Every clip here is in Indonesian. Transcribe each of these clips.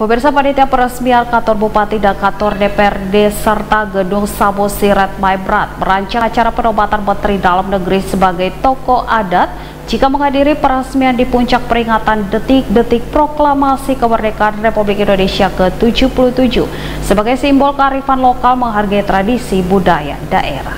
Pemirsa, panitia peresmian kantor Bupati dan kantor DPRD serta gedung Samosiret Maibrat merancang acara penobatan Menteri Dalam Negeri sebagai tokoh adat jika menghadiri peresmian di puncak peringatan detik-detik proklamasi kemerdekaan Republik Indonesia ke-77 sebagai simbol kearifan lokal menghargai tradisi budaya daerah.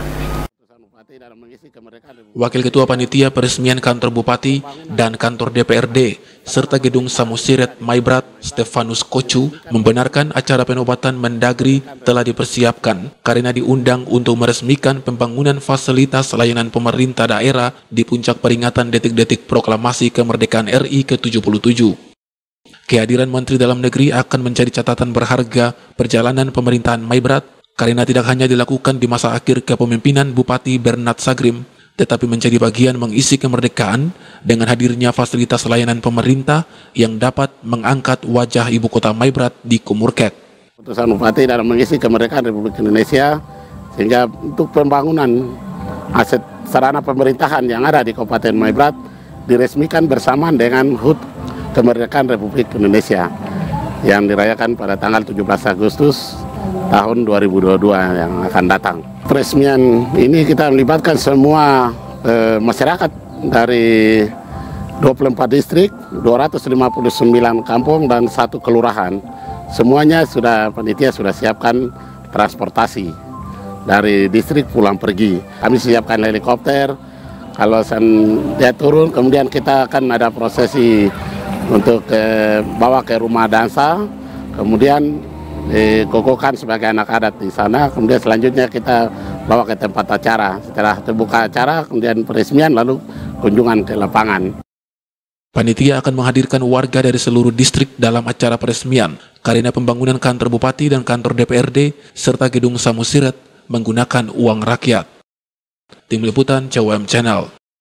Wakil Ketua Panitia Peresmian Kantor Bupati dan Kantor DPRD serta Gedung Samosiret Maibrat, Stefanus Kocu, membenarkan acara penobatan Mendagri telah dipersiapkan karena diundang untuk meresmikan pembangunan fasilitas layanan pemerintah daerah di puncak peringatan detik-detik proklamasi kemerdekaan RI ke-77. Kehadiran Menteri Dalam Negeri akan menjadi catatan berharga perjalanan pemerintahan Maibrat karena tidak hanya dilakukan di masa akhir kepemimpinan Bupati Bernard Sagrim, tetapi menjadi bagian mengisi kemerdekaan dengan hadirnya fasilitas layanan pemerintah yang dapat mengangkat wajah ibu kota Maibrat di Kumurkek. Keputusan Bupati dalam mengisi kemerdekaan Republik Indonesia sehingga untuk pembangunan aset sarana pemerintahan yang ada di Kabupaten Maibrat diresmikan bersamaan dengan HUT kemerdekaan Republik Indonesia yang dirayakan pada tanggal 17 Agustus tahun 2022 yang akan datang. Peresmian ini kita melibatkan semua masyarakat dari 24 distrik, 259 kampung dan 1 kelurahan. Semuanya panitia sudah siapkan transportasi dari distrik pulang pergi. Kami siapkan helikopter, kalau dia turun kemudian kita akan ada prosesi untuk bawa ke rumah dansa, kemudian dikukuhkan sebagai anak adat di sana, kemudian selanjutnya kita bawa ke tempat acara. Setelah terbuka acara, kemudian peresmian, lalu kunjungan ke lapangan. Panitia akan menghadirkan warga dari seluruh distrik dalam acara peresmian karena pembangunan kantor Bupati dan kantor DPRD serta gedung Samosiret menggunakan uang rakyat. Tim Liputan CWM Channel.